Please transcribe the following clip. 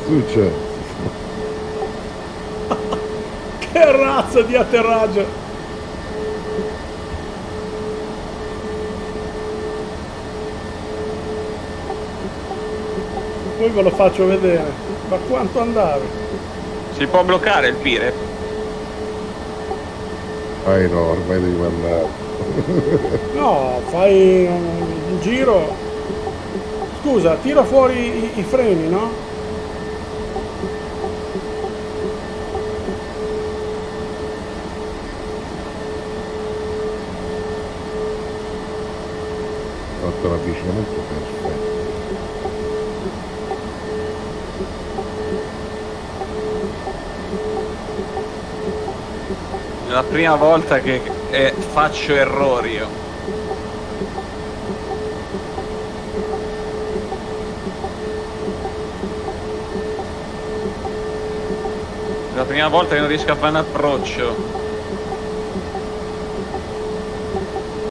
successo? Che razza di atterraggio! Poi ve lo faccio vedere. Ma quanto andare? Si può bloccare il pire? No, ormai devi mandare. No, fai un giro. Scusa, tira fuori i freni, no? Fatto l'avvicinamento perfetto. È la prima volta che faccio errori io. È la prima volta che non riesco a fare un approccio.